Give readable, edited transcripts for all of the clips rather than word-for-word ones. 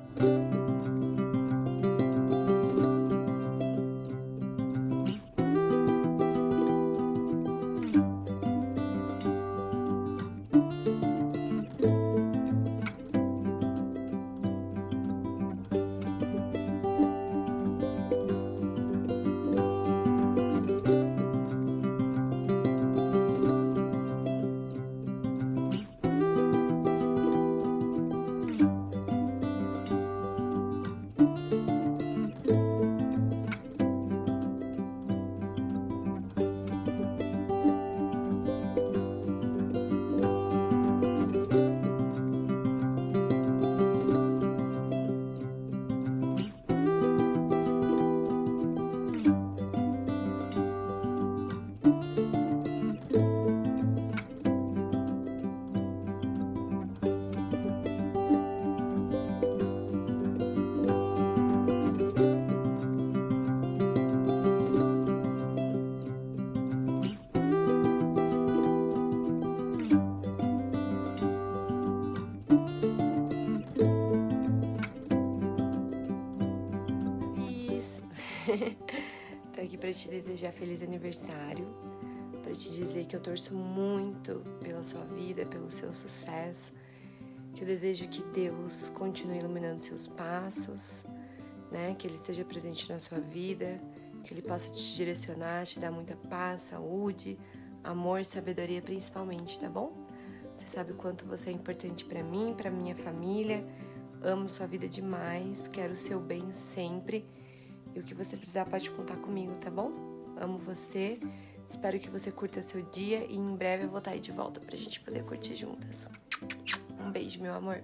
Tô aqui pra te desejar feliz aniversário, pra te dizer que eu torço muito pela sua vida, pelo seu sucesso, que eu desejo que Deus continue iluminando seus passos, né? Que Ele esteja presente na sua vida, que Ele possa te direcionar, te dar muita paz, saúde, amor, sabedoria principalmente, tá bom? Você sabe o quanto você é importante pra mim, pra minha família, amo sua vida demais, quero o seu bem sempre. E o que você precisar pode contar comigo, tá bom? Amo você, espero que você curta seu dia e em breve eu vou estar aí de volta pra gente poder curtir juntas. Um beijo, meu amor.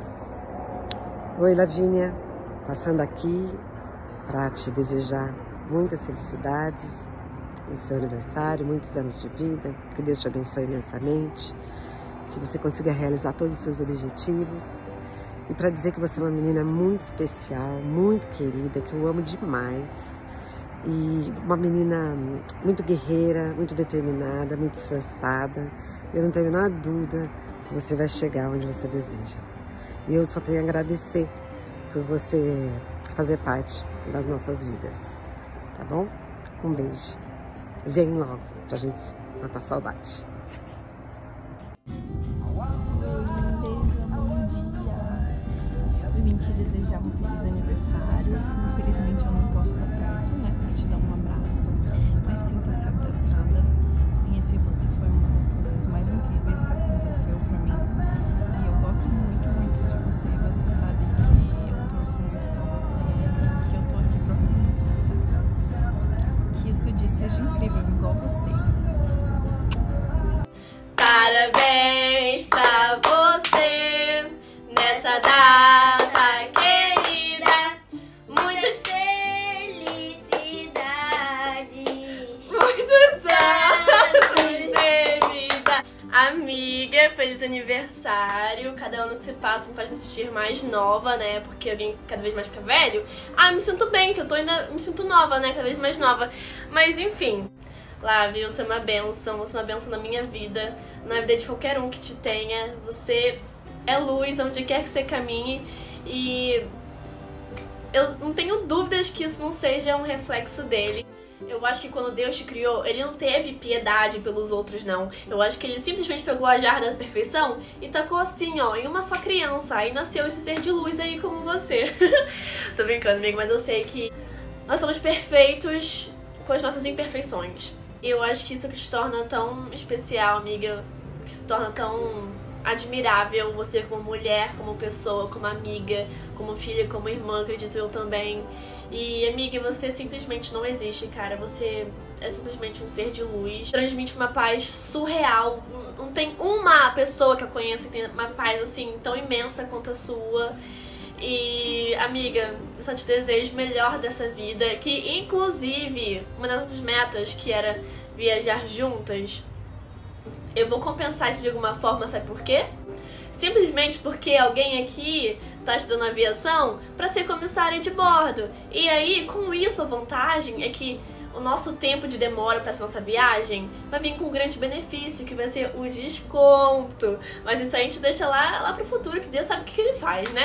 Oi, Lavínia, passando aqui pra te desejar muitas felicidades no seu aniversário, muitos anos de vida, que Deus te abençoe imensamente, que você consiga realizar todos os seus objetivos. E para dizer que você é uma menina muito especial, muito querida, que eu amo demais. E uma menina muito guerreira, muito determinada, muito esforçada. Eu não tenho a menor dúvida que você vai chegar onde você deseja. E eu só tenho a agradecer por você fazer parte das nossas vidas. Tá bom? Um beijo. Vem logo pra gente matar a saudade. Vim te desejar um feliz aniversário. Infelizmente eu não posso estar perto, né, pra te dar um abraço, mas sinta-se abraçada. Conhecer você foi uma das coisas mais incríveis que aconteceu pra mim. E eu gosto muito, muito de você. Você sabe que eu torço muito por você e que eu tô aqui pra você precisar. Que o seu dia seja incrível, igual você. Parabéns pra você nessa data. Amiga, feliz aniversário. Cada ano que se passa me faz me sentir mais nova, né? Porque alguém cada vez mais fica velho. Me sinto bem, que eu tô ainda me sinto nova, né? Cada vez mais nova. Mas enfim, Lávia, você é uma bênção na minha vida, na vida de qualquer um que te tenha. Você é luz onde quer que você caminhe. E eu não tenho dúvidas que isso não seja um reflexo dele. Eu acho que quando Deus te criou, Ele não teve piedade pelos outros, não. Eu acho que Ele simplesmente pegou a jarra da perfeição e tacou assim, ó, em uma só criança. Aí nasceu esse ser de luz aí como você. Tô brincando, amigo, mas eu sei que nós somos perfeitos com as nossas imperfeições. E eu acho que isso que te torna tão especial, amiga, que se torna tão admirável, você como mulher, como pessoa, como amiga, como filha, como irmã, acredito eu também. E, amiga, você simplesmente não existe, cara. Você é simplesmente um ser de luz. Transmite uma paz surreal. Não tem uma pessoa que eu conheço que tem uma paz, assim, tão imensa quanto a sua. E, amiga, eu só te desejo o melhor dessa vida. Que, inclusive, uma das nossas metas, que era viajar juntas, eu vou compensar isso de alguma forma, sabe por quê? Simplesmente porque alguém aqui tá estudando aviação para ser comissária de bordo. E aí, com isso, a vantagem é que o nosso tempo de demora para essa nossa viagem vai vir com um grande benefício, que vai ser o desconto. Mas isso aí a gente deixa lá pro futuro, que Deus sabe o que Ele faz, né?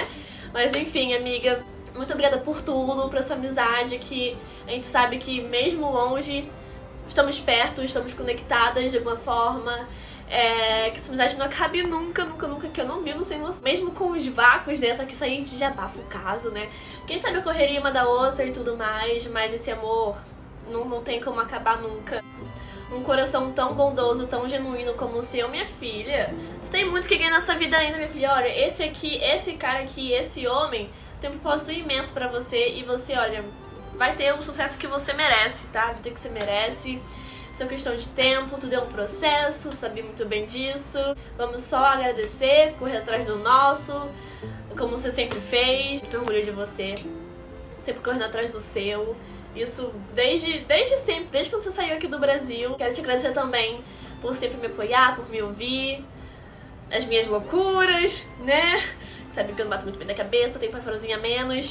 Mas enfim, amiga, muito obrigada por tudo, por essa amizade que a gente sabe que mesmo longe, estamos perto, estamos conectadas de alguma forma. Que essa amizade não acabe nunca, que eu não vivo sem você. Mesmo com os vácuos dessa, que isso aí a gente já abafa o caso, né? Quem sabe a correria uma da outra e tudo mais, mas esse amor não tem como acabar nunca. Um coração tão bondoso, tão genuíno como o seu, minha filha. Você tem muito que ganhar nessa vida ainda, minha filha. Olha, esse cara aqui, esse homem, tem um propósito imenso pra você. E você, olha, vai ter o sucesso que você merece, tá? Vai ter o que você merece. Isso é questão de tempo, tudo é um processo, sabia muito bem disso. Vamos só agradecer, correr atrás do nosso, como você sempre fez. Muito orgulho de você, sempre correndo atrás do seu. Isso desde sempre, desde que você saiu aqui do Brasil. Quero te agradecer também por sempre me apoiar, por me ouvir, as minhas loucuras, né? Sabe que eu não bato muito bem da cabeça, tenho parafrosinha a menos.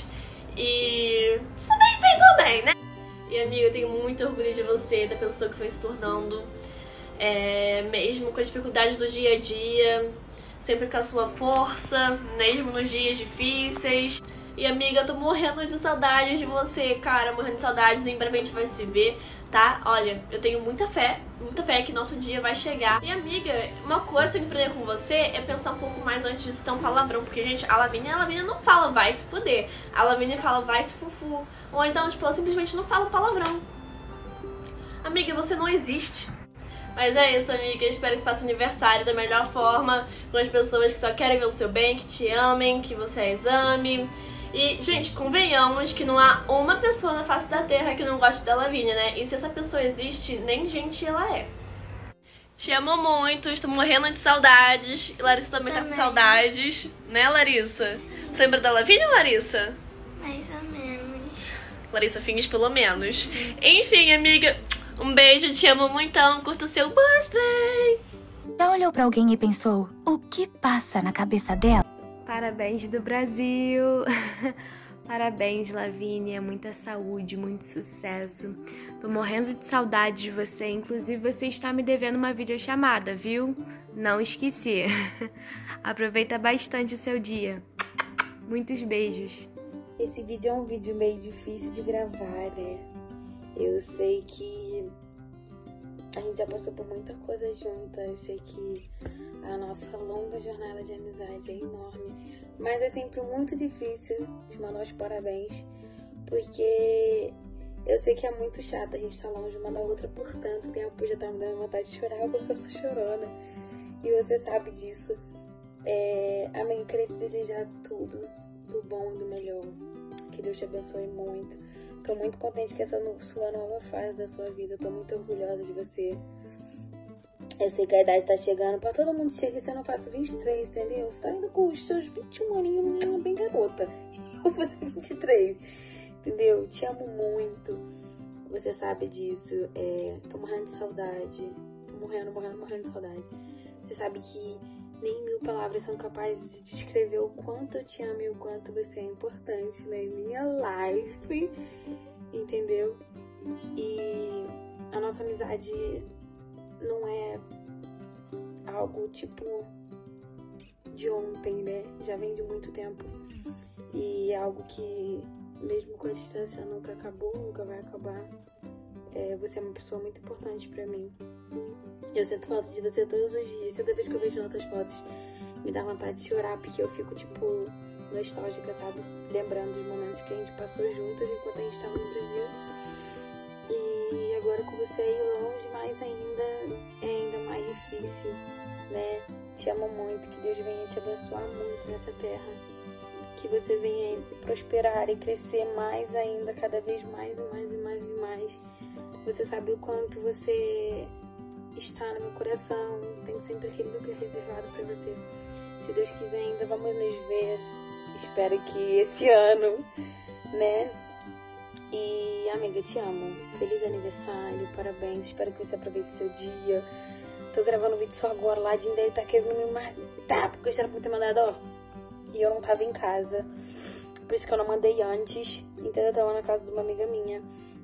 E você também tem também, né? E amiga, eu tenho muito orgulho de você, da pessoa que você vai se tornando, mesmo com as dificuldades do dia a dia, sempre com a sua força, mesmo nos dias difíceis. E amiga, eu tô morrendo de saudades de você, cara, morrendo de saudades, em breve a gente vai se ver, tá? Olha, eu tenho muita fé que nosso dia vai chegar. E amiga, uma coisa que eu tenho que aprender com você é pensar um pouco mais antes de citar um palavrão, porque, gente, a Lavínia não fala vai se fuder, a Lavínia fala vai se fufu, ou então, tipo, ela simplesmente não fala palavrão. Amiga, você não existe. Mas é isso, amiga, espero que você faça aniversário da melhor forma, com as pessoas que só querem ver o seu bem, que te amem, que você as ame. E, gente, convenhamos que não há uma pessoa na face da Terra que não goste da Lavínia, né? E se essa pessoa existe, nem gente ela é. Te amo muito, estou morrendo de saudades. E Larissa também tá com saudades, né, Larissa? Você lembra da Lavínia, Larissa? Mais ou menos. Larissa Finges, pelo menos. Enfim, amiga, um beijo, te amo muitão, curta seu birthday! Já olhou pra alguém e pensou, o que passa na cabeça dela? Parabéns do Brasil! Parabéns, Lavínia, muita saúde, muito sucesso. Tô morrendo de saudade de você, inclusive você está me devendo uma videochamada, viu? Não esqueci. Aproveita bastante o seu dia. Muitos beijos. Esse vídeo é um vídeo meio difícil de gravar, né? Eu sei que a gente já passou por muita coisa juntas, eu sei que a nossa longa jornada de amizade é enorme, mas é sempre muito difícil te mandar os parabéns, porque eu sei que é muito chato a gente estar longe uma da outra por tanto tempo, já tá me dando vontade de chorar porque eu sou chorona, e você sabe disso. Amém, eu queria te desejar tudo do bom e do melhor, que Deus te abençoe muito. Tô muito contente que essa sua nova fase da sua vida, tô muito orgulhosa de você. Eu sei que a idade tá chegando, pra todo mundo chega e você não faz 23, entendeu? Você tá indo com os seus 21 aninhos, bem garota. Eu vou fazer 23, entendeu? Te amo muito, você sabe disso. Tô morrendo de saudade, tô morrendo de saudade. Você sabe que nem 1000 palavras são capazes de descrever o quanto eu te amo e o quanto você é importante na minha life, entendeu? E a nossa amizade não é algo tipo de ontem, né? Já vem de muito tempo. E é algo que, mesmo com a distância, nunca acabou, nunca vai acabar. Você é uma pessoa muito importante pra mim. Eu sinto falta de você todos os dias. Toda vez que eu vejo nossas fotos, me dá vontade de chorar, porque eu fico, tipo, nostálgica, sabe? Lembrando dos momentos que a gente passou juntas enquanto a gente estava no Brasil. E agora com você aí longe, mais ainda, é ainda mais difícil, né? Te amo muito, que Deus venha te abençoar muito nessa terra. Que você venha prosperar e crescer mais ainda, cada vez mais e mais e mais e mais. Você sabe o quanto você está no meu coração, tem sempre aquele lugar reservado pra você. Se Deus quiser ainda, vamos nos ver. Espero que esse ano, né? E, amiga, te amo. Feliz aniversário, parabéns. Espero que você aproveite seu dia. Tô gravando o vídeo só agora. Lá de deve tá querendo me matar, porque eu espero ter mandado, ó. E eu não tava em casa. Por isso que eu não mandei antes. Então eu tava na casa de uma amiga minha.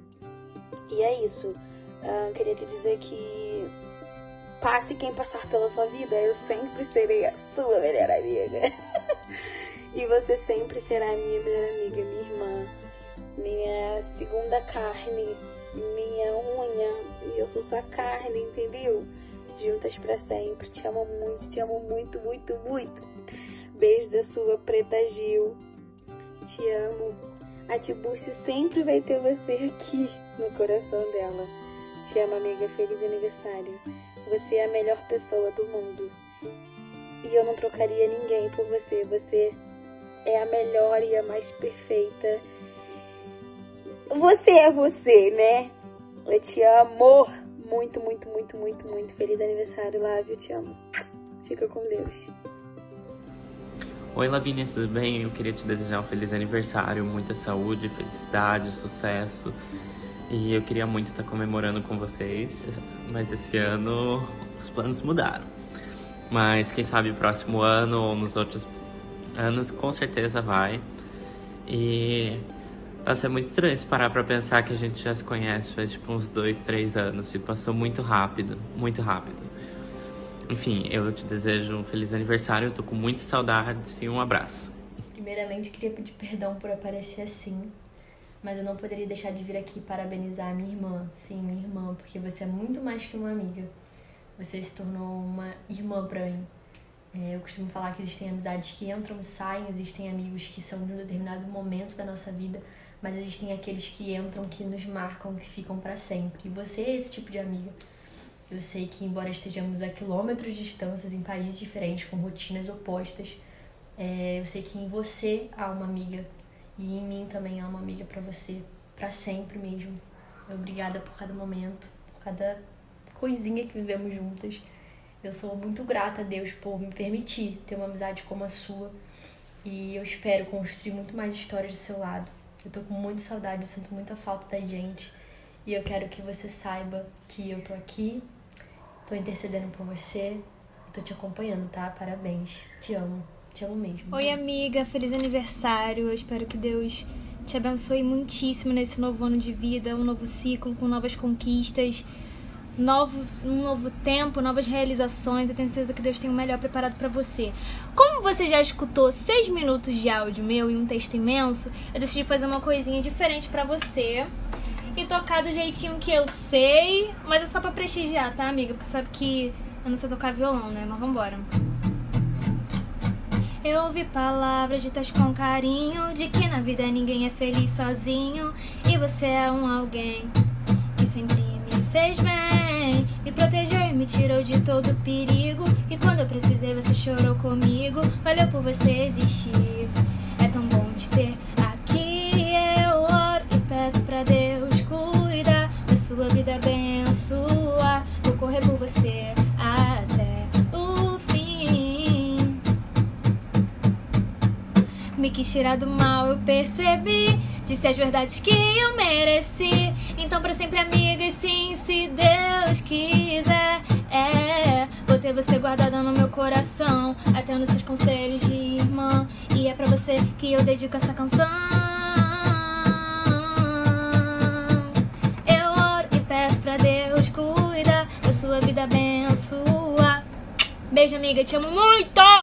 E é isso. Queria te dizer que passe quem passar pela sua vida, eu sempre serei a sua melhor amiga. E você sempre será minha melhor amiga, minha irmã, minha segunda carne, minha unha. E eu sou sua carne, entendeu? Juntas pra sempre. Te amo muito, muito, muito. Beijo da sua Preta Gil. Te amo. A Tiburcio sempre vai ter você aqui no coração dela. Te amo, amiga. Feliz aniversário. Você é a melhor pessoa do mundo. E eu não trocaria ninguém por você. Você é a melhor e a mais perfeita. Você é você, né? Eu te amo. Muito, muito, muito, muito, muito. Feliz aniversário, Lávia. Eu te amo. Fica com Deus. Oi, Lavínia, tudo bem? Eu queria te desejar um feliz aniversário, muita saúde, felicidade, sucesso. E eu queria muito estar comemorando com vocês, mas esse ano os planos mudaram. Mas quem sabe o próximo ano ou nos outros anos, com certeza vai. E vai ser muito estranho se parar pra pensar que a gente já se conhece faz tipo uns 2, 3 anos. E passou muito rápido, muito rápido. Enfim, eu te desejo um feliz aniversário, eu tô com muitas saudades e um abraço. Primeiramente, queria pedir perdão por aparecer assim, mas eu não poderia deixar de vir aqui parabenizar a minha irmã. Sim, minha irmã, porque você é muito mais que uma amiga. Você se tornou uma irmã pra mim. Eu costumo falar que existem amizades que entram e saem, existem amigos que são de um determinado momento da nossa vida, mas existem aqueles que entram, que nos marcam, que ficam pra sempre. E você é esse tipo de amiga. Eu sei que, embora estejamos a quilômetros de distâncias, em países diferentes, com rotinas opostas, eu sei que em você há uma amiga e em mim também há uma amiga pra você, pra sempre mesmo. Obrigada por cada momento, por cada coisinha que vivemos juntas. Eu sou muito grata a Deus por me permitir ter uma amizade como a sua e eu espero construir muito mais histórias do seu lado. Eu tô com muita saudade, eu sinto muita falta da gente e eu quero que você saiba que eu tô aqui. Tô intercedendo por você e tô te acompanhando, tá? Parabéns. Te amo mesmo. Oi, amiga. Feliz aniversário. Eu espero que Deus te abençoe muitíssimo nesse novo ano de vida, um novo ciclo com novas conquistas, um novo tempo, novas realizações. Eu tenho certeza que Deus tem o melhor preparado pra você. Como você já escutou 6 minutos de áudio meu e um texto imenso, eu decidi fazer uma coisinha diferente pra você e tocar do jeitinho que eu sei, mas é só pra prestigiar, tá, amiga? Porque sabe que eu não sei tocar violão, né? Mas vambora. Eu ouvi palavras ditas com carinho, de que na vida ninguém é feliz sozinho, e você é um alguém que sempre me fez bem, me protegeu e me tirou de todo perigo, e quando eu precisei você chorou comigo. Valeu por você existir, é tão bom te ter aqui. Eu oro e peço pra Deus cuidar da sua vida, abençoar. Vou correr por você até o fim. Me quis tirar do mal, eu percebi, disse as verdades que eu mereci. Então pra sempre amiga, e sim, se Deus quiser, vou ter você guardada no meu coração, até nos seus conselhos de irmã. E é pra você que eu dedico essa canção. Eu oro e peço pra Deus cuidar da sua vida, abençoar. Beijo, amiga, te amo muito!